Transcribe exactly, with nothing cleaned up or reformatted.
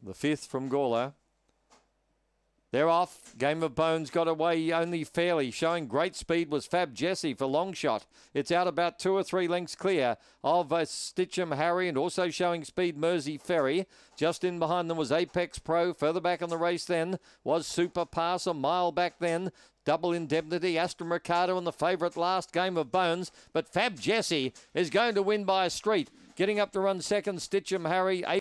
the fifth from Gawler. They're off. Game of Bones got away only fairly. Showing great speed was Fab Jesse for long shot. It's out about two or three lengths clear of uh, Stitchem Harry, and also showing speed Mersey Ferry. Just in behind them was Apex Pro. Further back in the race then was Super Pass, a mile back then. Double Indemnity, Aston Ricardo, and the favourite last, Game of Bones. But Fab Jesse is going to win by a street. Getting up to run second, Stitchem Harry.